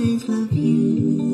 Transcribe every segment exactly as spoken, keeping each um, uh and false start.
always love you.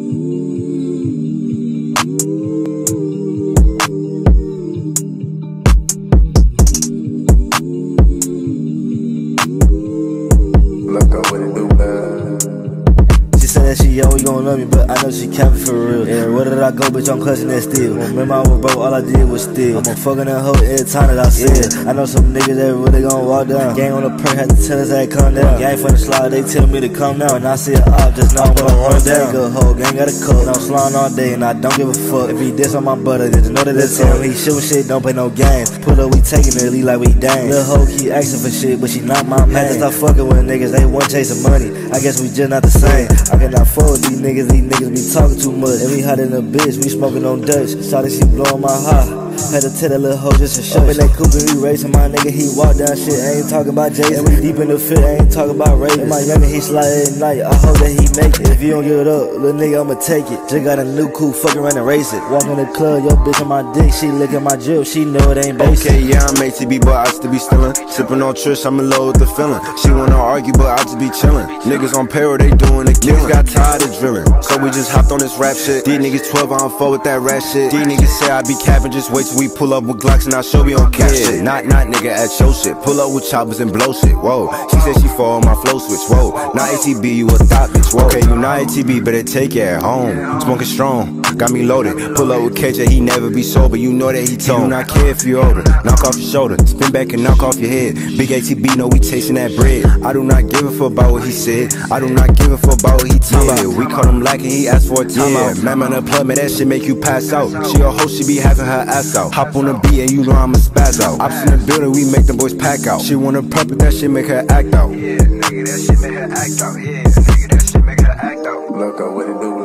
Look up what it do, love. She said that she always gon' love me, but I know she can't be for real. Yeah, where did I go, bitch? I'm clutching that steel. Remember I was broke, all I did was steal. I'm fucking that hoe every time that I see it. I know some niggas that really gon' walk down. Gang on the perk, had to tell us that come down. Gang from the slide, they tell me to come down. When I see it up, just know I'm gonna run down. Good hoe, gang got a coat. I'm sliding all day and I don't give a fuck. If he diss on my butter, just know that it's him. He shootin' shit, don't play no games. Pull up, we taking it, lead like we dang. Lil' hoe keep asking for shit, but she not my man. Had to stop fucking with niggas, they want chasing money. I guess we just not the same. I cannot afford these niggas, these niggas be talking too much. And we hot in the bitch, we smoking on Dutch. Shawty, she blowing my heart. Had to tell that little hoe just to show. Up in that coupe and we racing, my nigga, he walk down shit. I ain't talking about Jason. And we deep in the fit, I ain't talking about rape. And my youngin', he slide at night, I hope that he make it. If you don't give it up, little nigga, I'ma take it. Just got a new coupe, fucking around and race it. Walk in the club, yo bitch on my dick, she licking my drip, she know it ain't basic. Okay, yeah, I'm A T B, but I still be stealing. Sippin' on Trish, I'm in love with the feeling. She wanna argue, but I just be chillin'. Niggas on payroll, they doing the killing. Niggas got tired of drilling, so we just hopped on this rap shit. These niggas twelve, I don't fuck with that rat shit. These niggas say I be capping, just wait till we pull up with Glocks and I show me on cap shit. Not, not nigga at your shit. Pull up with choppers and blow shit, whoa. She said she fall on my flow switch, whoa. Not A T B, you a thot bitch, whoa. Okay, you not A T B, better take it at home. Smoking strong, got me loaded. Pull up with K J, he never be sober, you know that he told. Do not care if you older, knock off your shoulder. Spin back and knock off your head. Big A T B, know we chasing that bread. I do not give a fuck about what he said. I do not give a fuck about what he talking about. We caught him lacking, he asked for a timeout. Man, man, the plug, man, that shit make you pass out. She a hoe, she be having her ass out. Hop on the beat and you know I'ma spaz out. Ops in the building, we make them boys pack out. She wanna purple, that shit make her act out. Yeah, nigga, that shit make her act out. Yeah, nigga, that shit make her act out. Look up what it do.